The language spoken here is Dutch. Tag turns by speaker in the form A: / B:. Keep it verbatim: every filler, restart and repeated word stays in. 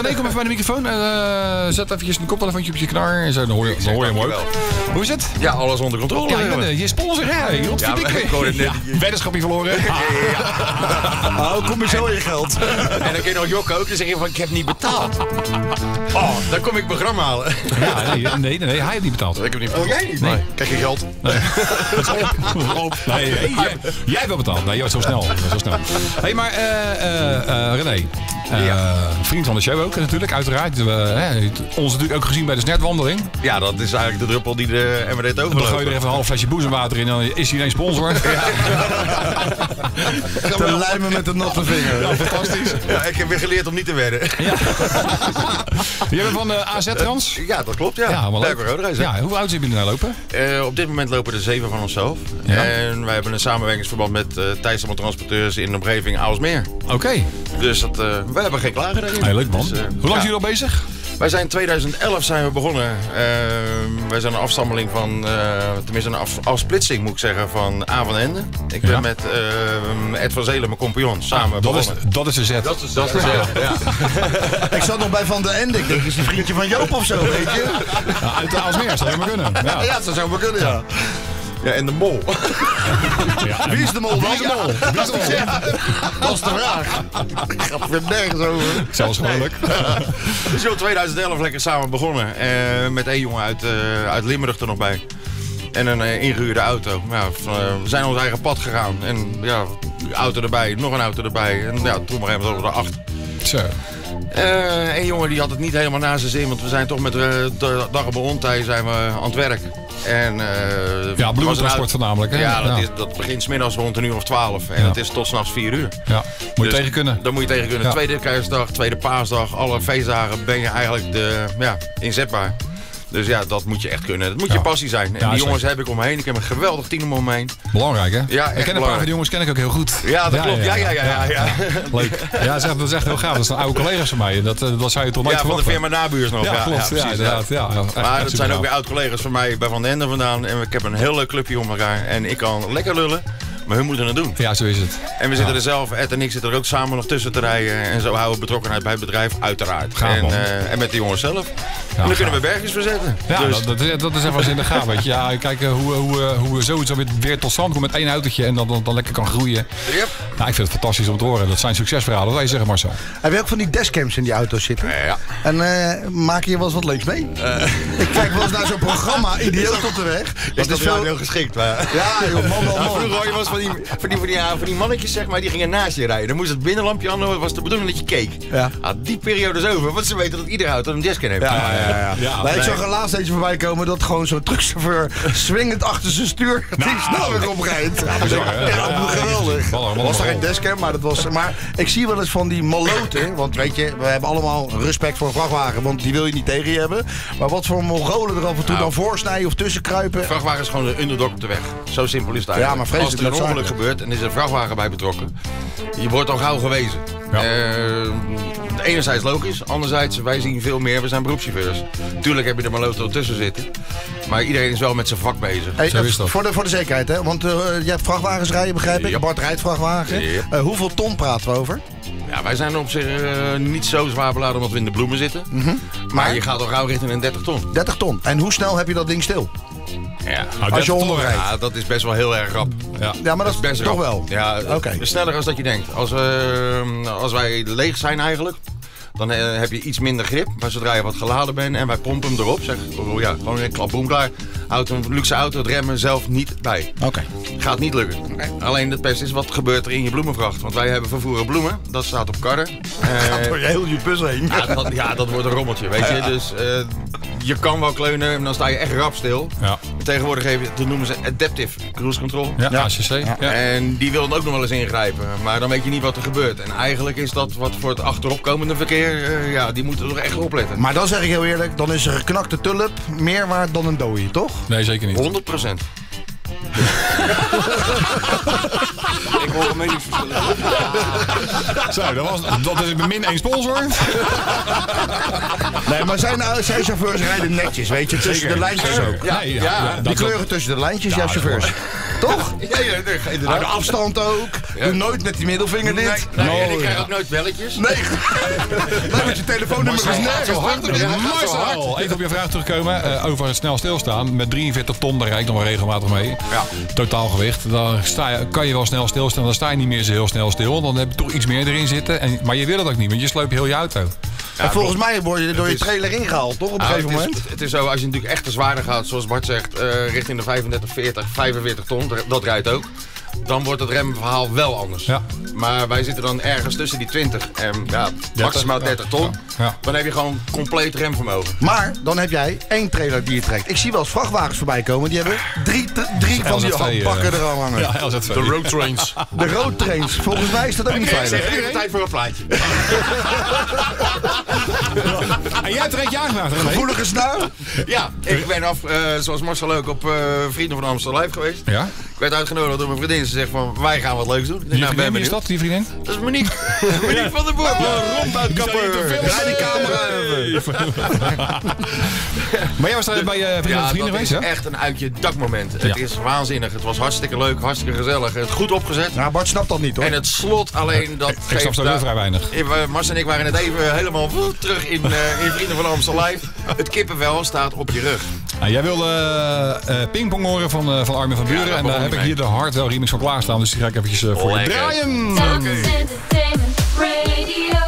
A: René, kom even bij de microfoon. Uh, zet eventjes een koptelefoontje op je knar. En zo, dan hoor je, dan hoor je hem ook. Hoe is het?
B: Ja, alles onder controle.
A: Ja, je, bent, je sponsor, hè? Je
B: ja, ik ja,
A: weddenschapje verloren. Ja.
C: Ja. Oh, kom je zo in je geld.
B: En dan kun je nog jokken ook en zeggen van, ik heb niet betaald. Oh, dan kom ik mijn gram halen.
A: Ja, nee, nee, nee, hij heeft niet betaald.
B: Ik heb niet betaald.
C: Oh, jij niet?
A: Nee.
C: Nee. Krijg je geld?
A: Nee. Dat is op. Dat is op. Nee, nee, jij, jij hebt wel betaald. Nee, zo snel. Zo snel. Hé, hey, maar uh, uh, uh, René. Uh, ja. Vriend van de show ook natuurlijk, uiteraard. We hebben ons natuurlijk ook gezien bij de snertwandeling.
B: Ja, dat is eigenlijk de druppel die de M R D overloopt.
A: Dan gooi je er even een half flesje boezemwater in en dan is hij ineens sponsor. Ja.
C: Te lijmen met de natte vinger.
A: Ja, fantastisch.
B: Ja, ik heb weer geleerd om niet te wedden. Ja.
A: Jij bent van de A Z Trans?
B: Uh, ja, dat klopt, ja.
A: Ja, maar leuk.
B: Ja,
A: hoe oud zijn jullie nou lopen?
B: Uh, op dit moment lopen er zeven van onszelf. Ja. En wij hebben een samenwerkingsverband met uh, Thijsselman Transporteurs in de omgeving Aalsmeer.
A: Oké. Okay.
B: Dus dat, uh, wij hebben geen klagen daarin.
A: Heel leuk man. Dus, uh, hoe lang
B: ja.
A: zijn jullie al bezig?
B: Wij zijn in tweeduizend elf zijn we begonnen. Uh, wij zijn een afstammeling van, uh, tenminste een af, afsplitsing moet ik zeggen, van A van Ende. Ik ben ja. met uh, Ed van Zelen, mijn compagnon, samen
A: ah, dat
B: begonnen.
A: Is, dat is de zet.
B: Dat is, dat is de zet, ja.
C: Ik zat nog bij Van de Ende. Ik denk, is een vriendje van Joop of zo, weet je?
A: Ja, uit de Aalsmeer, zou je maar kunnen. Ja,
C: ja dat zou maar kunnen, ja.
B: Ja, en de mol.
C: Ja, wie is de mol? Wie is de mol? Wie is de mol?
B: Ja, dat is de vraag. Ik ga er nergens over.
A: Zelfs gewoonlijk.
B: Dus in tweeduizend elf lekker samen begonnen. Uh, met één jongen uit, uh, uit Limburg er nog bij. En een uh, ingehuurde auto. Ja, van, uh, we zijn ons eigen pad gegaan. En ja, auto erbij, nog een auto erbij. En ja, toen maar even over de acht.
A: Zo.
B: Uh, een jongen die had het niet helemaal naar zijn zin. Want we zijn toch met uh, de dag op de rondtij zijn we aan het werk. En, uh,
A: ja, bloementransport voornamelijk. Hè?
B: Ja, dat,
A: ja.
B: Is, dat begint 's middags rond een uur of twaalf. En ja. dat is tot 's nachts vier uur.
A: Ja, moet je
B: dus,
A: tegen kunnen.
B: Dan moet je tegen kunnen. Ja. Tweede kerstdag, tweede paasdag, alle feestdagen ben je eigenlijk de, ja, inzetbaar. Dus ja, dat moet je echt kunnen. Dat moet je ja. passie zijn. En ja, die jongens zeker. heb ik om me heen. Ik heb een geweldig team om me heen.
A: Belangrijk, hè?
B: Ja,
A: ik ken een paar van die jongens ken ik ook heel goed.
B: Ja, dat ja, klopt. Ja, ja, ja. ja, ja, ja.
A: Leuk. Ja, dat is, echt, dat is echt heel gaaf. Dat zijn oude collega's van mij. Dat, dat zou je toch nooit
B: ja,
A: verwachten.
B: Ja, van de firma Nabuurs nog.
A: Ja,
B: ja
A: klopt. Ja,
B: precies,
A: ja, inderdaad. Ja. Ja, echt,
B: maar
A: echt
B: dat zijn
A: gaaf.
B: ook weer oud collega's van mij bij Van den Ende vandaan. En ik heb een heel leuk clubje om elkaar. En ik kan lekker lullen. Maar hun moeten het doen.
A: Ja, zo is het.
B: En we zitten
A: ja.
B: er zelf, Ed en ik zitten er ook samen nog tussen te rijden. En zo houden we betrokkenheid bij het bedrijf, uiteraard.
A: Gaaf,
B: en, uh, en met de jongens zelf. Ja, en dan kunnen we bergjes verzetten.
A: Ja,
B: dus.
A: dat, dat, dat is even in de gaaf. Weet je. Ja, kijk hoe, hoe, hoe zoiets weer, weer tot stand komt met één autootje en dan, dan, dan lekker kan groeien.
B: Yep.
A: Nou, ik vind het fantastisch om te horen. Dat zijn succesverhalen. Wat wij zeggen, Marcel.
C: Heb je ook van die dashcams in die auto's zitten?
B: Ja.
C: En uh, maak je wel eens wat leuks mee? Uh. Ik kijk wel eens naar zo'n programma, Idioot op de weg.
B: Is dat, dat is wel heel geschikt? Maar...
C: Ja, joh, man, man, man.
B: Vroeger je was van die, van die, van die, van die mannetjes, zeg maar, die gingen naast je rijden. Dan moest het binnenlampje aan, was de bedoeling dat je keek.
C: Ja.
B: Ah, die periode is over, want ze weten dat iedere auto een dashcam heeft.
C: Ja, ja, ja. ja. ja nee, ik zag er laatst eentje voorbij komen dat gewoon zo'n truckchauffeur swingend achter zijn stuur nou, die snelweg oprijdt. Ja, bizar, ja, ja, ja, geweldig. Het was daar geen dashcam, maar dat was. Maar ik zie wel eens van die maloten, want weet je, we hebben allemaal respect voor een vrachtwagen, want die wil je niet tegen je hebben. Maar wat voor Mongolen er af en toe nou, dan voorsnijden of tussenkruipen.
B: Een vrachtwagen is gewoon een underdog op de weg. Zo simpel is het eigenlijk.
C: Ja, maar vreselijk.
B: Als er een ongeluk gebeurt en is er een vrachtwagen bij betrokken, je wordt al gauw gewezen. Ja. Uh, enerzijds logisch, anderzijds wij zien veel meer, we zijn beroepschauffeurs. Tuurlijk heb je er maloten tussen zitten, maar iedereen is wel met zijn vak bezig.
C: Hey, Zo is dat. Voor, de, voor de zekerheid, hè? Want uh, je hebt vrachtwagens rijden, begrijp ik. Yep. Bart rijdt vrachtwagen. Yep. Uh, hoeveel ton praten we over?
B: Ja, wij zijn op zich uh, niet zo zwaar beladen omdat we in de bloemen zitten.
C: Mm-hmm.
B: Maar, maar je gaat al gauw richting een dertig ton.
C: dertig ton. En hoe snel heb je dat ding stil?
B: Ja,
C: nou, als je onderrijdt.
B: Ja, dat is best wel heel erg rap.
C: Ja, ja maar dat, dat is best toch rap. Wel.
B: Ja, okay. Sneller dan dat je denkt. Als, uh, als wij leeg zijn eigenlijk, dan uh, heb je iets minder grip. Maar zodra je wat geladen bent en wij pompen hem erop, zeg oh ja, gewoon een klap, boem, klaar. Auto, een luxe auto, het remmen zelf niet bij.
C: Oké. Okay.
B: Gaat niet lukken. Okay. Alleen het beste is, wat gebeurt er in je bloemenvracht? Want wij hebben vervoeren bloemen, dat staat op karren.
C: Uh, gaat door je heel je bus heen.
B: Ja dat, ja, dat wordt een rommeltje, weet je. Ja. Dus uh, je kan wel kleunen en dan sta je echt rap stil.
A: Ja.
B: Tegenwoordig even, dat noemen ze adaptive cruise control.
A: Ja, ja. A C C. Ja.
B: Ja. En die wil dan ook nog wel eens ingrijpen. Maar dan weet je niet wat er gebeurt. En eigenlijk is dat wat voor het achteropkomende verkeer, uh, ja, die moeten er echt opletten.
C: Maar dan zeg ik heel eerlijk, dan is een geknakte tulp meer waard dan een dooie, toch?
A: Nee, zeker niet.
B: honderd procent.
D: Ik hoor een meningsverschil.
A: Zo, dat, was, dat is min één sponsor.
C: Nee, maar zijn, zijn chauffeurs rijden netjes, weet je, tussen de lijntjes ook.
A: Ja, nee, ja, ja, ja,
C: die kleuren tussen de lijntjes, ja, chauffeurs. Toch?
B: Ja, ja, inderdaad.
C: Hou de afstand ook.
B: Ja.
C: Doe nooit met die middelvinger dit.
B: Nee, nee,
C: no,
B: en ik krijg
C: ja.
B: ook nooit belletjes.
C: Nee. Nee, met je telefoonnummer is nergens.
A: Marcel, even op je vraag terugkomen. Uh, over het snel stilstaan. Met drieënveertig ton, daar rijd ik nog wel regelmatig mee. Ja. Totaalgewicht. Dan sta je, kan je wel snel stilstaan. Dan sta je niet meer zo heel snel stil. Dan heb je toch iets meer erin zitten. En, maar je wil het ook niet, want je sleupt heel je auto.
C: Ja, en volgens mij word je door je trailer ingehaald, toch? Op een
B: nou,
C: gegeven
B: het
C: moment.
B: Is, het is zo, als je natuurlijk echt te zwaarder gaat, zoals Bart zegt, uh, richting de vijfendertig, veertig, vijfenveertig ton, dat rijdt ook. Dan wordt het remverhaal wel anders. Ja. Maar wij zitten dan ergens tussen die twintig en ja, maximaal dertig ton. Ja. Ja. Dan heb je gewoon compleet remvermogen.
C: Maar dan heb jij één trailer die je trekt. Ik zie wel eens vrachtwagens voorbij komen. Die hebben drie, drie van die handpakken er al hangen.
A: Ja, L Z V.
B: De road trains.
C: De road trains. Volgens mij is dat ook niet veilig.
B: Even tijd voor een plaatje.
A: En jij trekt je aangevraagd, René?
C: Gevoelige snuil?
B: Ja, ik ben af, uh, zoals Marcel ook, op uh, Vrienden van Amstel Live geweest. Ja? Ik werd uitgenodigd door mijn vriendin. Ze zegt van, wij gaan wat leuks doen.
A: Die nou, vriendin, wie is dat, die vriendin?
B: Dat is Monique. Monique van der Boer.
C: Oh, Ronduitkapper. Draai die camera even.
A: Maar jij was daar bij je uh, vrienden
B: ja,
A: vrienden geweest, hè?
B: Het is echt een uitje dakmoment. Ja. Het is waanzinnig. Het was hartstikke leuk, hartstikke gezellig. Het goed opgezet.
C: Nou, Bart snapt dat niet, hoor.
B: En het slot alleen, dat
A: ik geeft... Ik snap zo heel vrij weinig.
B: Mars en ik waren net even helemaal terug in, uh, in Vrienden van Amstel Live. Het kippenvel staat op je rug.
A: Nou, jij wilde uh, uh, pingpong horen van, uh, van Armin van Buuren. Ja, en daar heb ik hier de Hardwell remix van klaarstaan. Dus die ga ik eventjes uh, voor je draaien.
E: Okay.